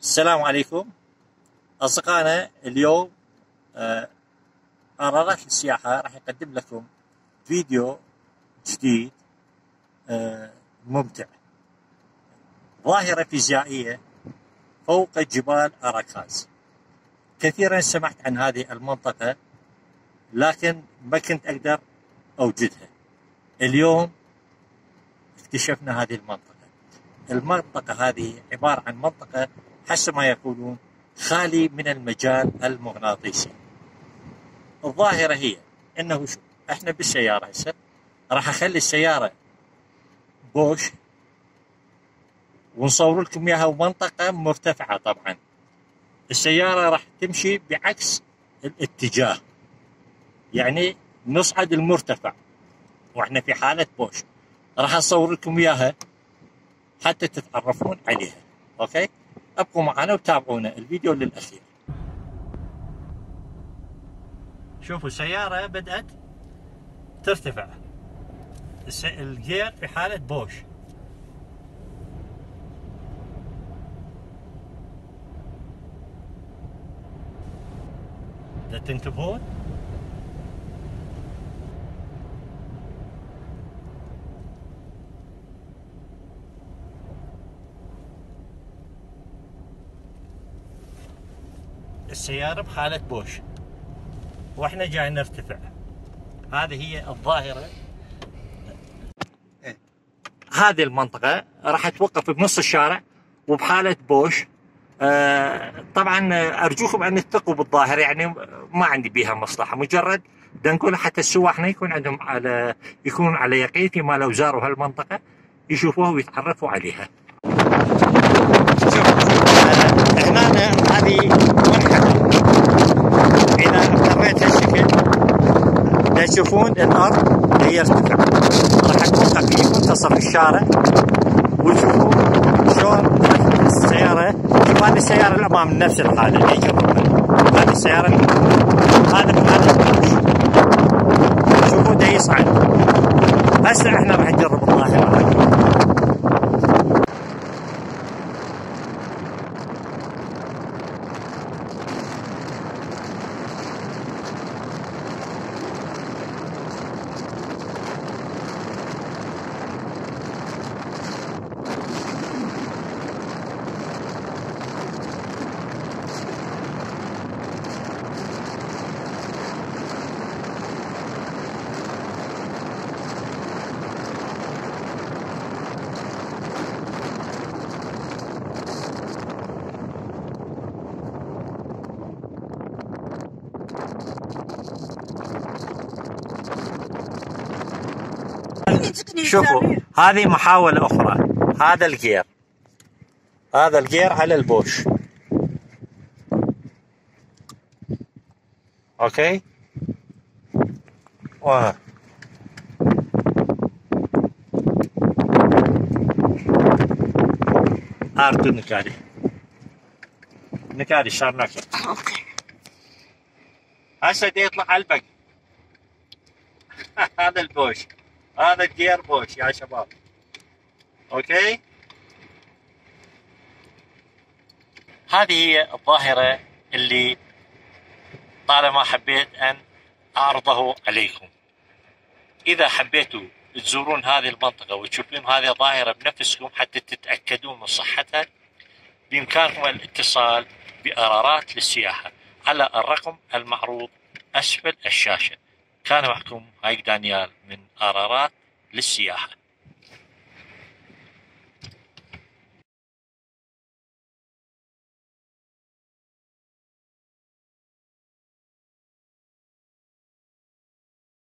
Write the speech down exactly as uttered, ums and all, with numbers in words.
السلام عليكم أصدقائنا. اليوم آه، قرارات السياحة راح يقدم لكم فيديو جديد آه، ممتع. ظاهرة فيزيائية فوق جبال أراكاز. كثيرا سمعت عن هذه المنطقة لكن ما كنت أقدر أوجدها. اليوم اكتشفنا هذه المنطقة. المنطقة هذه عبارة عن منطقة حسب ما يقولون خالي من المجال المغناطيسي. الظاهرة هي انه شو احنا بالسيارة هسه راح اخلي السيارة بوش ونصور لكم اياها، ومنطقة مرتفعة. طبعا السيارة راح تمشي بعكس الاتجاه، يعني نصعد المرتفع واحنا في حالة بوش. راح اصور لكم اياها حتى تتعرفون عليها. اوكي، ابقوا معنا وتابعونا الفيديو للاخير. شوفوا السيارة بدأت ترتفع، الجير في حالة بوش. لا تنتبهون. السيارة بحالة بوش واحنا جاي نرتفع. هذه هي الظاهرة. هذه المنطقة راح توقف بنص الشارع وبحالة بوش. آه طبعا ارجوكم ان تثقوا بالظاهرة، يعني ما عندي بيها مصلحة، مجرد نقول حتى السواحنا يكون عندهم على يكونون على يقين فيما لو زاروا هالمنطقة يشوفوها ويتعرفوا عليها. هنا هذه منحدر، إذا اضطريت هالشكل تشوفون الأرض هي ارتفع. راح توقف في منتصف الشارع وتشوفوا شلون السيارة. شوف هذه السيارة الأمام نفس الحالة اللي يجربها. هذه السيارة هذا بحالة شوفوا دا يصعد. هسه احنا راح نجرب الظاهرة هذه. شوفوا هذه محاولة أخرى. هذا الجير هذا الجير على البوش. أوكي، واه أرتو نكاري نكاري صار نكر. أوكي، هسه دي يطلع على البق. هذا البوش، هذا الجير بوش يا شباب. اوكي، هذه هي الظاهرة اللي طالما حبيت ان اعرضه عليكم. اذا حبيتوا تزورون هذه المنطقة وتشوفون هذه الظاهرة بنفسكم حتى تتأكدون من صحتها، بامكانكم الاتصال بقرارات للسياحة على الرقم المعروض اسفل الشاشة. كان معكم هايك دانيال من قرارات للسياحة.